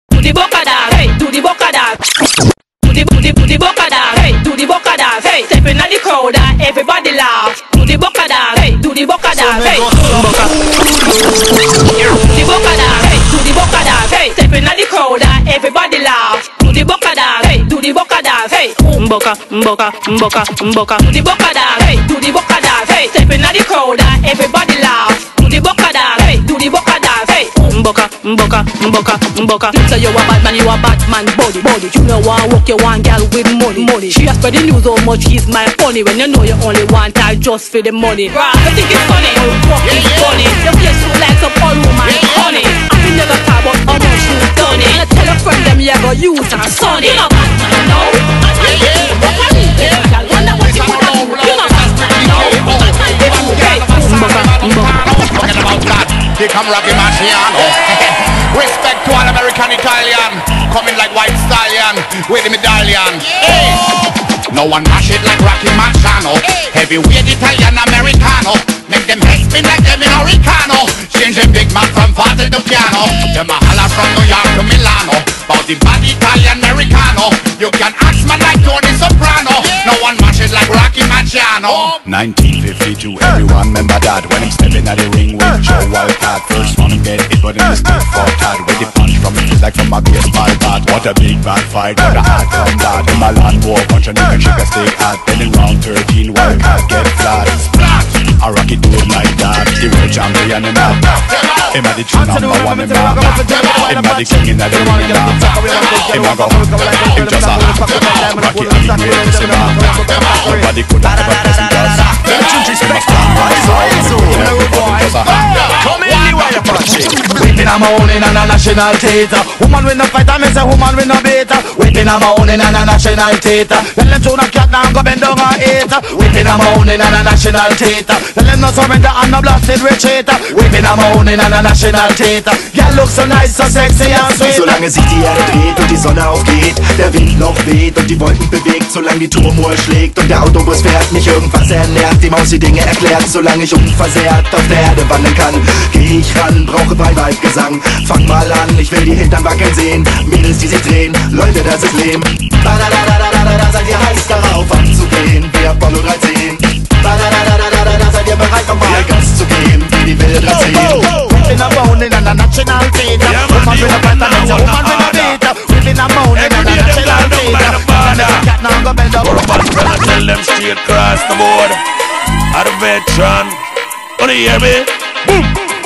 do the boca dance, hey, do the boca dance. Do the boca dance, hey, do the boca dance, hey. Step in the crowd and everybody laugh. Do the boca dance, hey, do the boca dance, hey. Boca. Do the boca dance, hey, do the boca dance, hey. Step in the crowd and everybody laugh. Do the boca dance, hey, do the boca dance, hey. Boca, boca, boca, boca. Do the boca dance, hey, do the boca dance, hey. Step in the crowd and everybody laugh. Do the boca dance, hey, do the boca dance, hey. Boca, boca, boca, boca. So you a bad man, you a bad man, body. You know one walk, you one girl with money. She a spread the news how much he's my funny. When you know you only want her just for the money. Right, you think it's funny? Walk is funny. Your face so like some old woman, honey. I think never talk about how much you done it. And tell your friend them you go use her sonny. You know bad man, you know. Wonder what you wanna do. You know bad man, you know. Forget about that. They come Rocky Marciano. Respect to all American Italian. Coming like white stallion with the medallion. Hey. No one mash it like Rocky Marciano. Heavyweight Italian Americano. Make them head spin like them in Oricano. Change them big man from father to piano. Them a holla from New York to Milano. About the bad Italian Americano. You can ask man like Tony Soprano. No one mash it like Rocky Marciano. 1952, everyone remember that. When I'm stepping at the ring with Joe Wildcat. First one to get it, but in the stiff for Tad. With the punch from it feels like from a baseball bat. What a big bad fight, what a hard from that. In my land war, bunch of niggas shake a stick at. Then in round 13, Wildcat get flat. I rock it do it like that. The world champion in that. Him a the true number one in that. Him a the king in that ring in that. Him a go, him just a rock it and the greatest in that. Nobody could have ever present us. Him a stand right so come in the way you punch it. Whipping a moaning on a national theater. Woman with no fight, I miss a woman with no beater. Whipping a moaning on a national theater. Then them tune a cat now go bend down and eat. Whipping a moaning on a national theater. Then them no surrender and no blasted retreater. Whipping a moaning on a national theater. Girl look so nice, so sexy and sweet. Solange sich die Erde dreht und die Sonne aufgeht, der Wind noch weht und die Wolken bewegt, solange die Turmuhr schlägt und der Autobus fährt, mich irgendwas ernährt, die Maus die Dinge erklärt, solange ich unversehrt auf der Erde wandeln kann, geh ich ran, brauche Weibgesang. Fang mal an, ich will die Hintern wackeln sehen, Mädels die sich drehen, Leute das ist Leben. Da seid ihr heiß darauf anzugehen, wie Apollo 13. Da seid ihr bereit nochmal Gas zu geben, wie die wilde 13. Whipping a moaning on a national theater. Woman with a fight, I miss a woman with no beater. Whipping a moaning on a national theater. Then them a cat now go bend up. I tell them straight across the board. At a veteran, wanna hear me? Boom.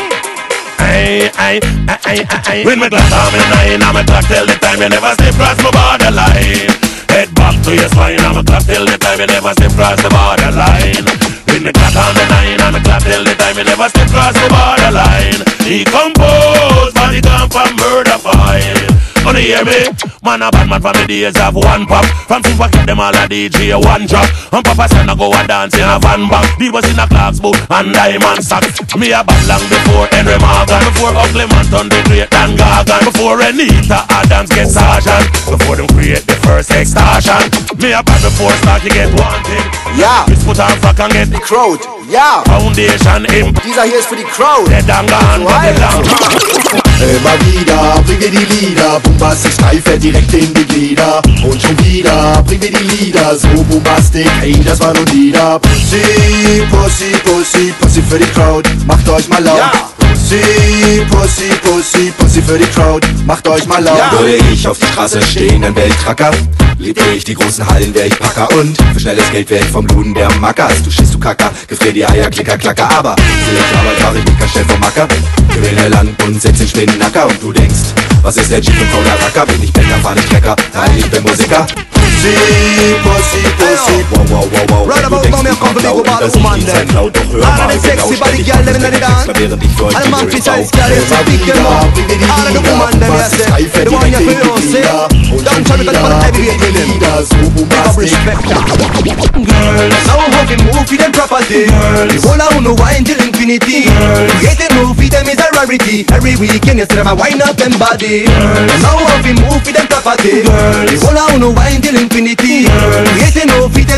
When my glass on me nine, I'm a clock till the time you never step across my borderline. Head back to your spine, I'm a clock till the time you never step across the borderline. When the clock on the nine, I'm a clock till the time you never step across the borderline. Decomposed, body gone from murder file. Wanna hear me? Man a bad man from the days of one pop. From super get them all a DJ one drop. And Papa son a go and dance in a van back. Divas in a Clark's boot and diamond socks. Me a bad long before Henry Morgan. Before Ugly Manton the great Dan Gargan. Before Anita Adams get sergeant. Before them create the first extortion. Me a bad before Starkey get wanted. Ja, Chris put on frack and get die Crowd, ja. Foundation imp. Dieser hier ist für die Crowd. Dead and gone, but the long. Immer wieder bringen wir die Lieder, bombastisch steil fährt direkt in die Glieder. Und schon wieder bringen wir die Lieder, so bombastisch, hey, das war nur Lieder. Pussy, Pussy, Pussy, Pussy für die Crowd, macht euch mal laut. Ja. Pussy, Pussy, Pussy, Pussy für die Crowd, macht euch mal laut. Ja. Würde ich auf die Straße stehen, dann wär ich Tracker. Liebte ich die großen Hallen, wär ich Packer. Und für schnelles Geld wär ich vom Luden der Macker. Du schießt, du Kacker, gefrier die Eier, Klicker, Klacker. Aber will ich Arbeit, fahr ich mich ganz schnell vom Macker. Gewinne Land und setz den Spinnacker. Und du denkst, was ist der Jeep und fauler Racker? Bin ich Bäcker, fahr nicht Trecker, nein, ich bin Musiker. Pussy, Pussy, Pussy. Wow, wow, wow, wow. Right about now, me a come to big about the woman there. All of the sexy body girl them inna the dance. All the man fit size girl you to pick them up. All of the woman them you say, the one you feel you say. Don't try me 'cause I'm a heavyweight with them. Big up respect. Girls, now how can move for them property. The whole I wanna wine till infinity. Creating move for them is a rarity. Every weekend you see them a wine up them body. Now how can move for them property. The whole I wanna wine till infinity. Creating move for them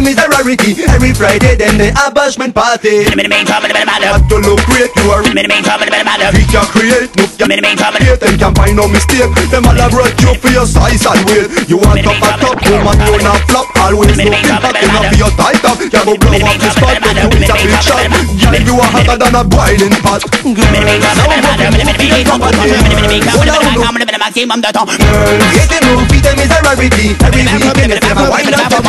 them is a rarity. Every Friday then they have bashment party. Got to look great, you are. We can create, no hate, them can find no mistake. Them all have brought you for your size and weight. You want top at top, woman you not flop. Always no impact, enough for your tight top. You go blow up the spot, but you is a big shot. Girl, you are hotter than a boiling pot. Getting no feet, them is a rarity. Every weekend they have a wine and top.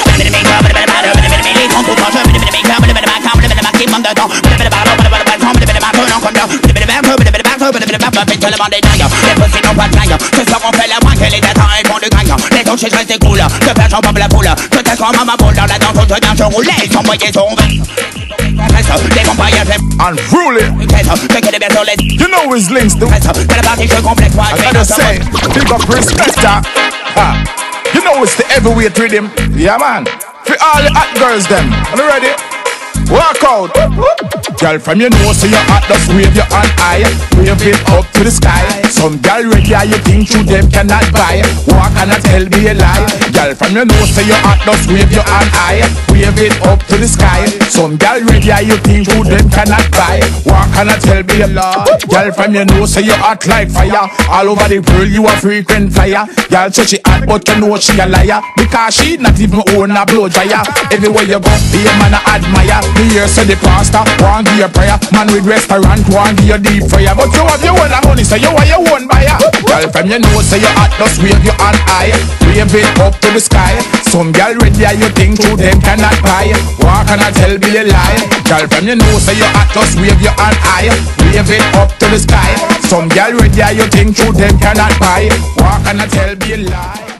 Tell them on the dire, les petits n'ont pas de gagne. Ce soir on fait la moins qu'elle est d'atteint et font du gagne. Les touches je reste cool, je fais j'en pompe la poule. Je teste comme ma boule dans la danse, je viens je roule. Ils sont moyens, sont les compagnies Unruly. You know his links too. I gotta say, big up respecter. You know it's the heavyweight rhythm. Yeah man. For all the hot girls them. Are you ready? Walk out. Girl from your nose to your heart, just wave your hand high. Wave it up to the sky. Some girl ready, you think you them cannot buy. Walk and tell me a lie. Girl from your nose to your heart, just wave your hand high. Wave it up to the sky. Some girl ready, you think you them cannot buy. Walk and tell me a lie. Girl from your nose to your heart like fire. All over the world you a frequent flyer. Girl say she hot but you know she a liar. Because she not even own a blow dryer. Everywhere you go, be a man I admire. The year say the pastor want give your prayer. Man with restaurant want give your deep fryer. But you have your own money, so you are your own buyer. Girl from your nose say you hot, just wave your hand high. Wave it up to the sky. Some girl ready you think to them cannot buy. Walk and tell me a lie. Girl from your nose say you hot, just wave your hand high. Wave it up to the sky. Some girl ready you think to them cannot buy. Walk and tell me a lie.